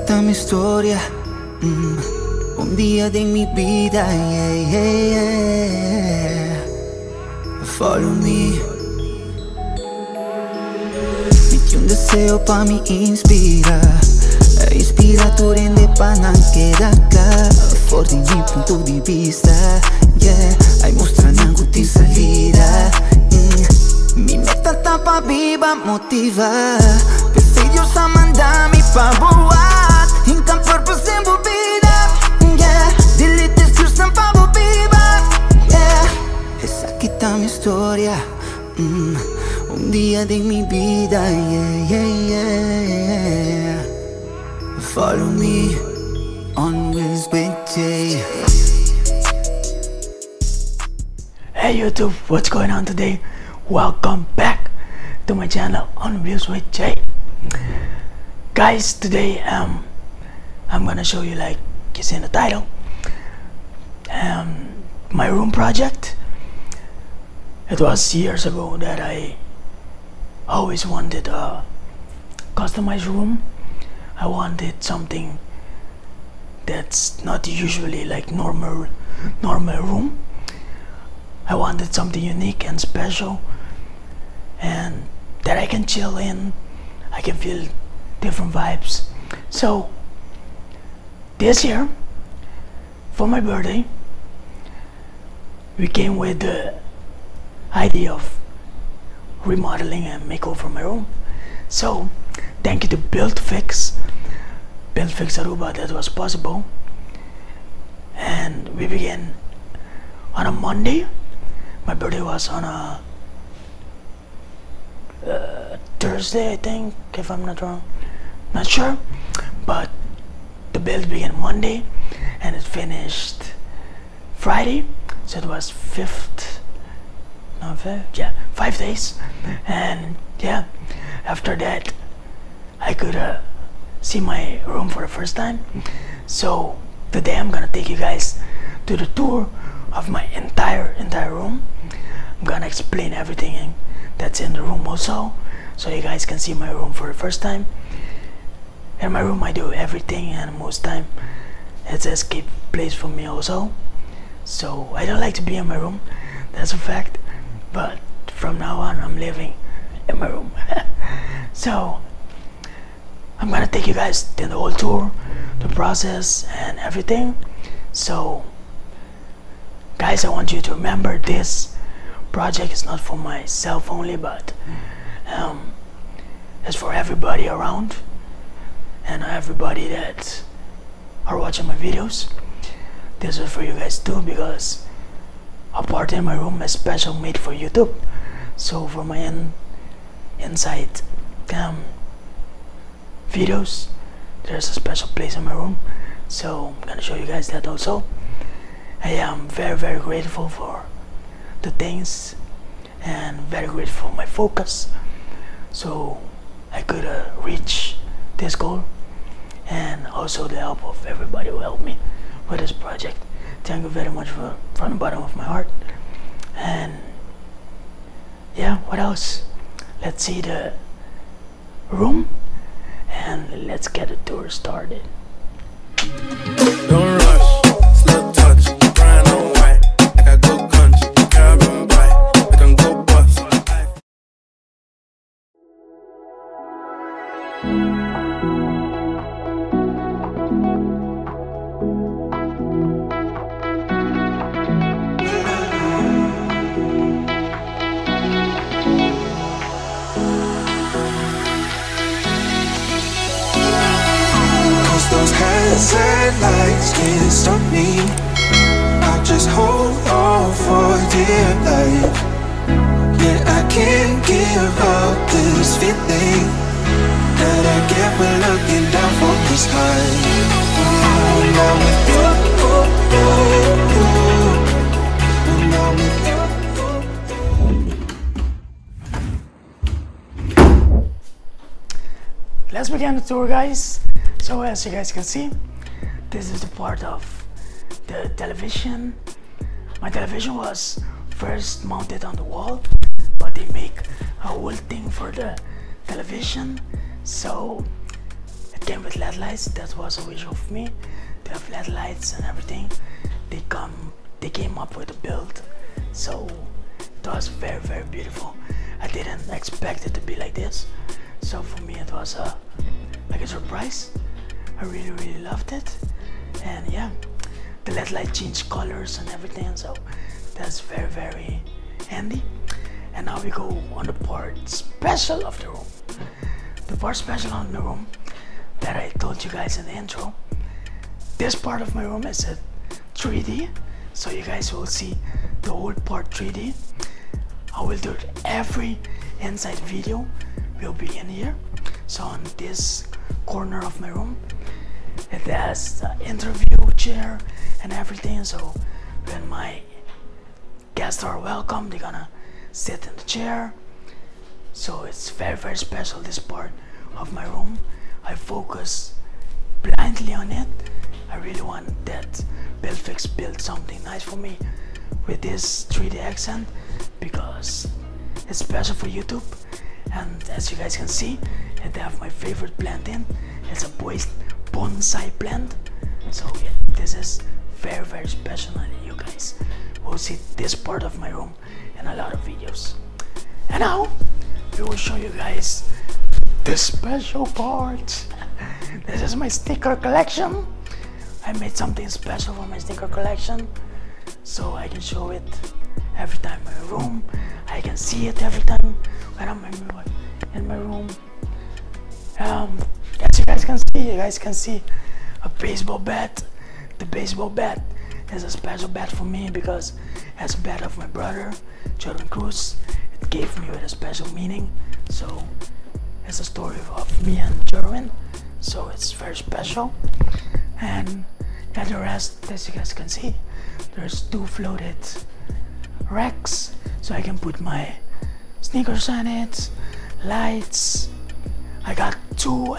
quita mi historia, un día de mi vida, yeah, yeah, yeah. Follow me. Meti un deseo pa mi inspira, ispiratori independente fuori di punto di vista, yeah. Ai mostrando anche salida, mi metta tapa viva motiva, per Dios a mandami pa buat, in camper per sempre vida, yeah. Delete is just pa viva, yeah. Esa quita mi historia, un día de mi vida, yeah, yeah, yeah. Follow me on Wheels with Jay. Hey YouTube, what's going on today? Welcome back to my channel on Wheels with Jay. Guys, today I'm gonna show you, like you see in the title, my room project. It was years ago that I always wanted a customized room. I wanted something that's not usually like normal room. I wanted something unique and special, and that I can chill in. I can feel different vibes. So this year, for my birthday, we came with the idea of remodeling and makeover my room. So thank you to BuildFix Aruba that was possible, and we began on a Monday. My birthday was on a Thursday, I think, if I'm not wrong, not sure, but the build began Monday and it finished Friday, so it was 5 days. And yeah, after that I could see my room for the first time. So today I'm gonna take you guys to the tour of my entire room. I'm gonna explain everything that's in the room also, so you guys can see my room for the first time. In my room I do everything, and most time it's an escape place for me also. So I don't like to be in my room, that's a fact, but from now on I'm living in my room. So I'm gonna take you guys in the whole tour, the process and everything. So guys, I want you to remember this project is not for myself only, but it's for everybody around and everybody that are watching my videos. This is for you guys too, because a part in my room is special made for YouTube. So for my inside videos, there's a special place in my room, so I'm gonna show you guys that also. I am very grateful for the things and very grateful for my focus, so I could reach this goal, and also the help of everybody who helped me with this project. Thank you very much from the bottom of my heart. And yeah, what else? Let's see the room and let's get the tour started. Don't rush, slow touch, brown on white, like I go country, carbon white, like I'm go bust. Those hazard lights can't stop me. I just hold on for dear life. Yeah, I can't give up this feeling that I get when looking down from this high. Now with you. Let's begin the tour, guys. So as you guys can see, this is the part of the television. My television was first mounted on the wall, but they make a whole thing for the television, so it came with LED lights. That was a wish of me to have LED lights and everything. They came up with a build, so it was very, very beautiful. I didn't expect it to be like this, so for me it was like a surprise. I really, really loved it. And yeah, the LED light changed colors and everything, so that's very, very handy. And now we go on the part special of the room. The part special on the room that I told you guys in the intro. This part of my room is a 3D, so you guys will see the whole part 3D. I will do it every inside video will be in here. So on this corner of my room, it has the interview chair and everything, so when my guests are welcome, they're gonna sit in the chair. So it's very, very special, this part of my room. I focus blindly on it. I really want that Buildfix build something nice for me with this 3D accent, because it's special for YouTube. And as you guys can see, I have my favorite plant in. It's a bonsai plant. So yeah, this is very, very special, and you guys will see this part of my room in a lot of videos. And now we will show you guys the special part. This is my sticker collection. I made something special for my sticker collection, so I can show it every time in my room. I can see it every time when I'm in my room. As you guys can see a baseball bat. The baseball bat is a special bat for me because it's a bat of my brother, Jordan Cruz. It gave me with a special meaning. So it's a story of me and Jordan. So it's very special. And the rest, as you guys can see, there's 2 floated racks, so I can put my sneakers on it, lights. I got 2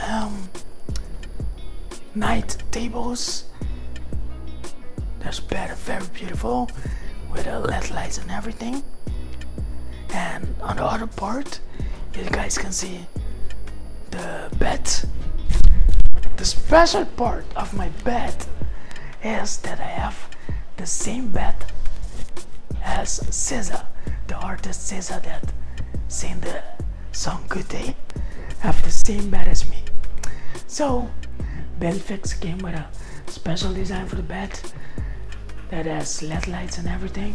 night tables. That's very beautiful with the LED lights and everything. And on the other part, you guys can see the bed. The special part of my bed is that I have the same bed as SZA, the artist SZA that sang the song Good Day, have the same bed as me. So Buildfix came with a special design for the bed that has LED lights and everything.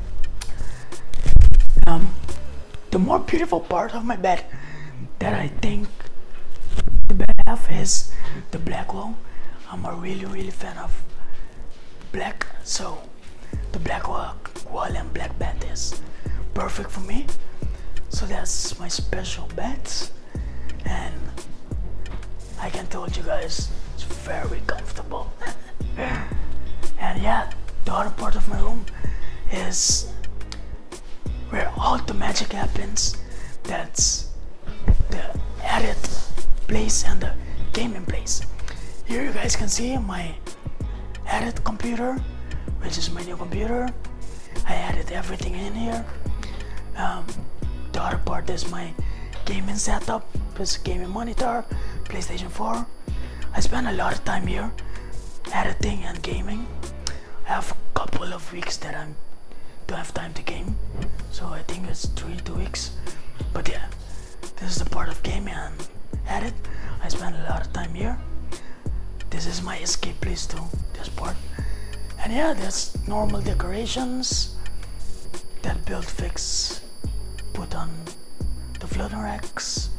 The more beautiful part of my bed that I think the bed have is the black wall. I'm a really fan of black, so the black wall and black bed is perfect for me. So that's my special bed, and I can tell you guys it's very comfortable. And yeah, the other part of my room is where all the magic happens. That's the edit place and the gaming place. Here you guys can see my edit computer, which is my new computer. I added everything in here. The other part is my gaming setup. It's a gaming monitor, PlayStation 4. I spend a lot of time here editing and gaming. I have a couple of weeks that I don't have time to game, so I think it's 2 weeks. But yeah, this is the part of gaming and edit. I spend a lot of time here. This is my escape place too, this part. And yeah, there's normal decorations that Buildfix put on the floating racks.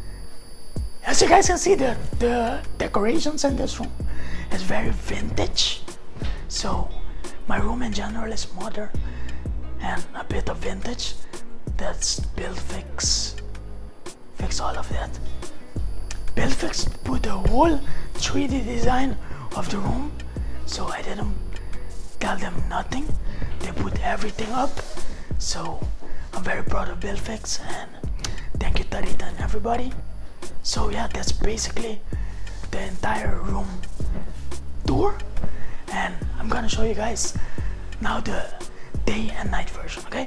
As you guys can see, the decorations in this room is very vintage. So my room in general is modern and a bit of vintage. That's Buildfix. Fix all of that. Buildfix put the whole 3D design of the room, so I didn't tell them nothing. They put everything up. So I'm very proud of Buildfix, and thank you Tarita and everybody. So yeah, that's basically the entire room tour, and I'm gonna show you guys now the day and night version, okay?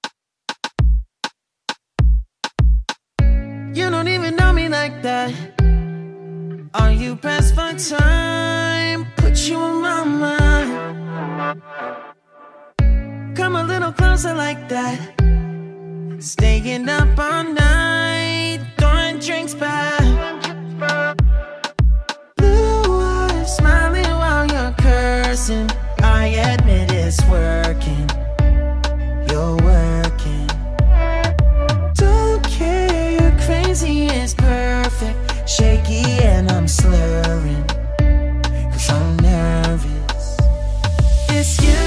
You don't even know me like that. time, put you in my mind. Come a little closer like that. Staying up all night, throwing drinks back. Blue eyes smiling while you're cursing. I admit it's working. You're working. Don't care, you're crazy, it's perfect. Shaky and I'm slurring, 'cause I'm nervous. It's you.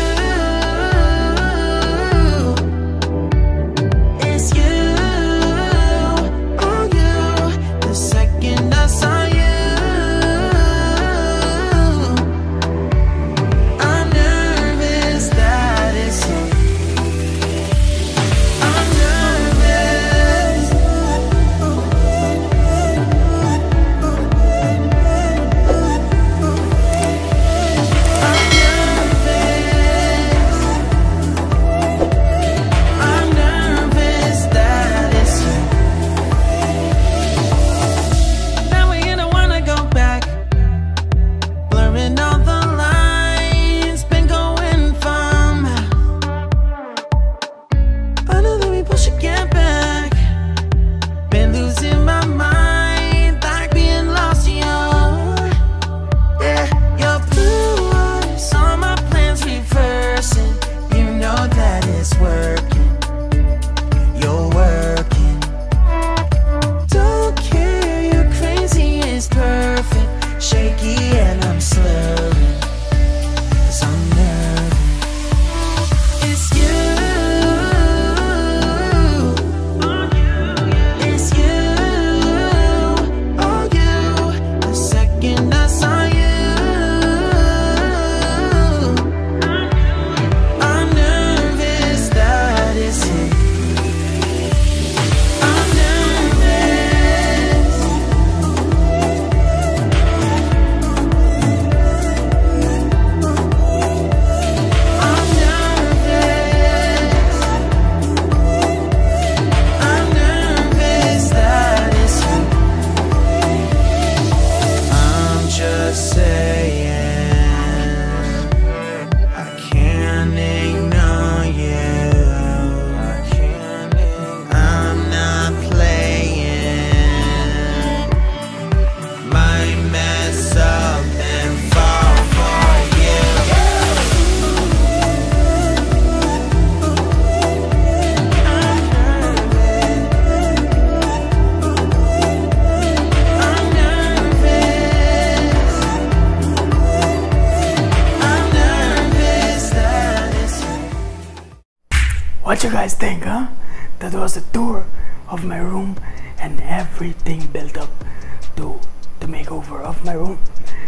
What you guys think, huh? That was a tour of my room and everything built up to the makeover of my room.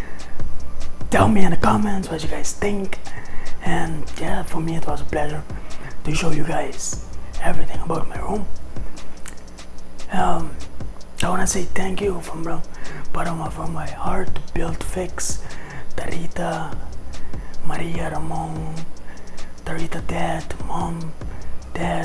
Tell me in the comments what you guys think. And yeah, for me it was a pleasure to show you guys everything about my room. I wanna say thank you from the bottom of my heart to Build Fix, Tarita, Maria, Ramon, Tarita Dad, Mom, Dad,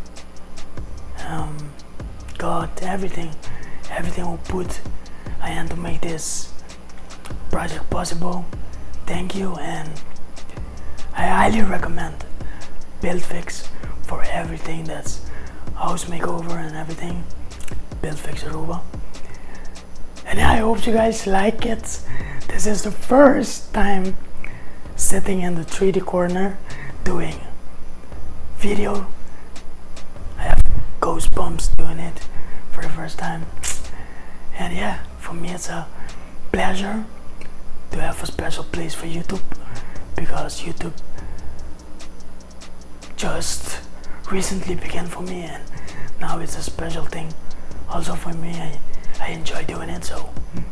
God, everything will put I had to make this project possible. Thank you, and I highly recommend Build Fix for everything that's house makeover and everything. Build Fix Aruba. And I hope you guys like it. This is the first time sitting in the 3D corner doing video. I have goosebumps doing it for the first time. And yeah, for me it's a pleasure to have a special place for YouTube, because YouTube just recently began for me, and now it's a special thing also for me. I enjoy doing it, so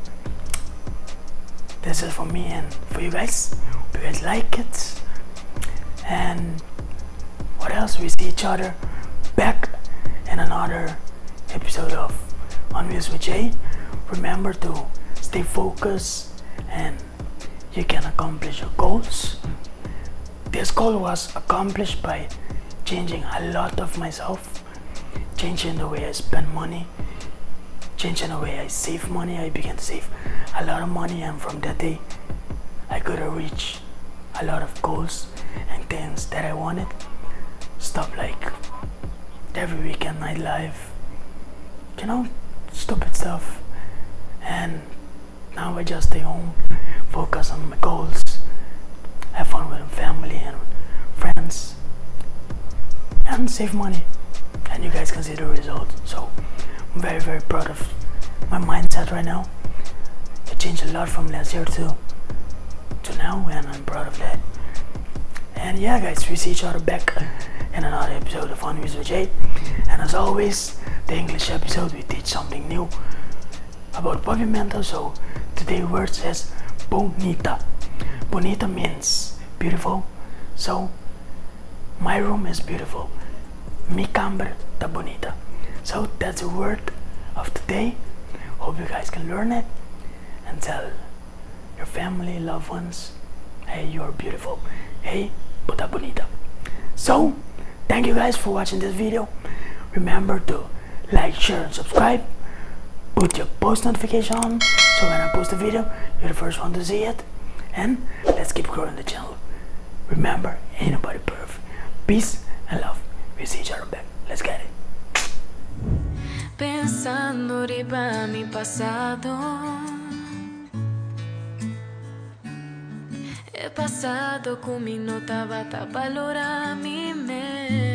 this is for me and for you guys. Hope you guys like it. And what else? We see each other back in another episode of On Wheels with Jay. Remember to stay focused and you can accomplish your goals. This goal was accomplished by changing a lot of myself, changing the way I spend money, changed in a way I save money. I began to save a lot of money, and from that day I could reach a lot of goals and things that I wanted. Stuff like every weekend nightlife, you know, stupid stuff. And now I just stay home, focus on my goals, have fun with family and friends, and save money. And you guys can see the result. So I'm very, very proud of my mindset right now. It changed a lot from last year to now, and I'm proud of that. And yeah, guys, we see each other back in another episode of Fun with Jay. And as always, the English episode, we teach something new about pavimento. So today's word says bonita. Bonita means beautiful. So my room is beautiful. Mi camera está bonita. So that's the word of today. Hope you guys can learn it and tell your family, loved ones, hey, you're beautiful. Hey, puta bonita. So thank you guys for watching this video. Remember to like, share, and subscribe. Put your post notification on, so when I post a video, you're the first one to see it. And let's keep growing the channel. Remember, ain't nobody perfect. Peace and love. We'll see each other back. Let's get it. Pensando arriba mi pasado, he pasado con mi nota bata valora mi mente.